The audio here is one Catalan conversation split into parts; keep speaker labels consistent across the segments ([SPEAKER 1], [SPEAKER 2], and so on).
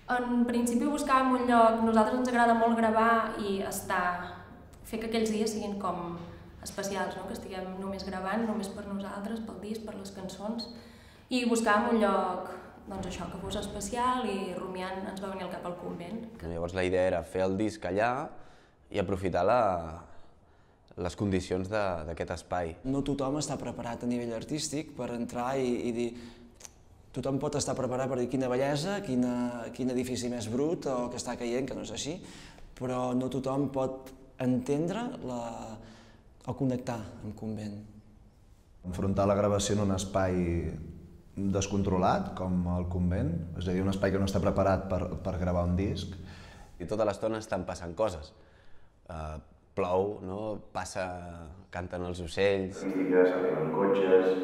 [SPEAKER 1] En principi buscàvem un lloc, a nosaltres ens agrada molt gravar i fer que aquells dies siguin com especials, no? Que estiguem només gravant, només per nosaltres, pel disc, per les cançons, i buscàvem un lloc, doncs això, que fos especial, i rumiant ens va venir al cap al convent.
[SPEAKER 2] Llavors la idea era fer el disc allà i aprofitar les condicions d'aquest espai.
[SPEAKER 3] No tothom està preparat a nivell artístic per entrar i dir. Tothom pot estar preparat per dir quina bellesa, quin edifici més brut o que està caient, que no és així, però no tothom pot entendre o connectar amb convent.
[SPEAKER 4] Enfrontar la gravació en un espai descontrolat, com el convent, és a dir, un espai que no està preparat per gravar un disc.
[SPEAKER 2] I tota l'estona estan passant coses. Plou, canten els ocells.
[SPEAKER 5] S'arriben cotxes,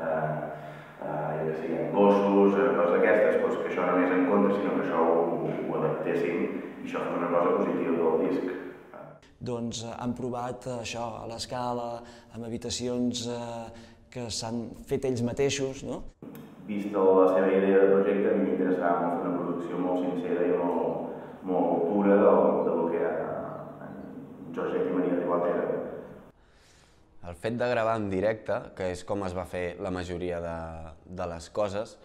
[SPEAKER 5] hi ha gossos, coses d'aquestes, que això no és en contra, sinó que això ho adaptéssim i això fa una cosa positiva del disc.
[SPEAKER 3] Doncs han provat això a l'escala, amb habitacions que s'han fet ells mateixos, no?
[SPEAKER 5] Vista la seva idea de projecte, a mi m'interessava molt fer una producció molt sincera i molt pura del que Georgette i Maria Ribot eren.
[SPEAKER 2] El fet de gravar en directe, que és com es va fer la majoria de les coses,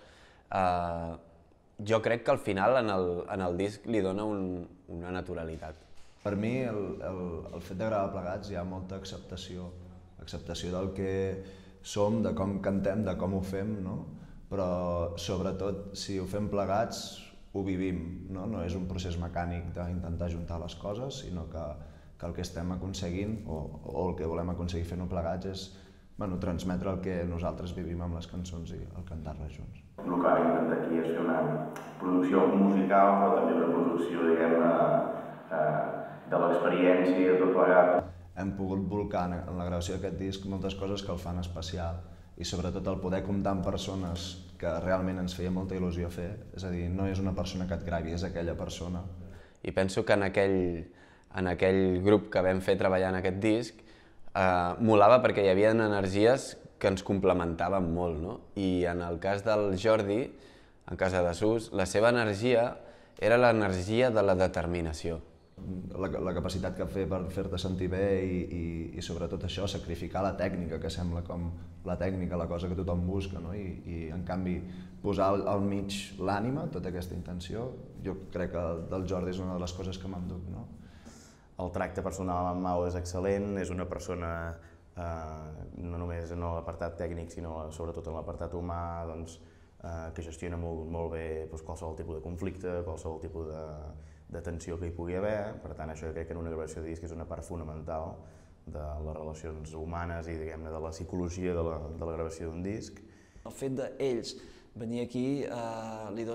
[SPEAKER 2] jo crec que al final en el disc li dona una naturalitat.
[SPEAKER 4] Per mi, el fet de gravar plegats hi ha molta acceptació del que som, de com cantem, de com ho fem, no? Però sobretot, si ho fem plegats, ho vivim, no? No és un procés mecànic d'intentar juntar les coses, sinó que el que estem aconseguint, o el que volem aconseguir fent-ho plegats, és transmetre el que nosaltres vivim amb les cançons i el cantar-les junts.
[SPEAKER 5] El que vam intentar aquí és fer una producció musical, però també una producció, diguem-ne, de l'experiència, tot plegat.
[SPEAKER 4] Hem pogut volcar en la gravació d'aquest disc moltes coses que el fan especial, i sobretot el poder comptar amb persones que realment ens feia molta il·lusió fer, és a dir, no és una persona que et gravi, és aquella persona.
[SPEAKER 2] I penso que en aquell grup que vam fer treballar en aquest disc molava perquè hi havia energies que ens complementaven molt, no? I en el cas del Jordi, en Casa de Sus, la seva energia era l'energia de la determinació.
[SPEAKER 4] La capacitat que té per fer-te sentir bé i sobretot això, sacrificar la tècnica, que sembla com la tècnica, la cosa que tothom busca, no? I en canvi posar al mig l'ànima, tota aquesta intenció, jo crec que del Jordi és una de les coses que m'enduc, no?
[SPEAKER 6] El tracte personal amb Mau és excel·lent, és una persona no només en l'apartat tècnic, sinó sobretot en l'apartat humà, que gestiona molt bé qualsevol tipus de conflicte, qualsevol tipus de tensió que hi pugui haver. Per tant, això crec que en una gravació de disc és una part fonamental de les relacions humanes i, diguem-ne, de la psicologia de la gravació d'un disc.
[SPEAKER 3] El fet d'ells venir aquí li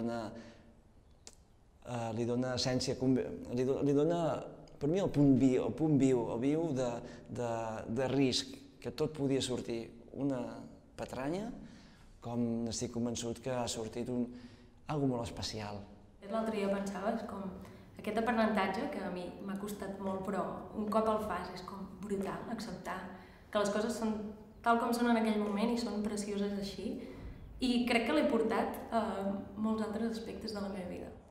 [SPEAKER 3] dona essència, li dona, per mi, el punt viu de risc, que tot podia sortir una patranya, com estic convençut que ha sortit alguna cosa molt especial.
[SPEAKER 1] L'altre dia pensava, és com aquest aprenentatge que a mi m'ha costat molt, però un cop el fas és com brutal, acceptar que les coses són tal com són en aquell moment i són precioses així, i crec que l'he portat a molts altres aspectes de la meva vida.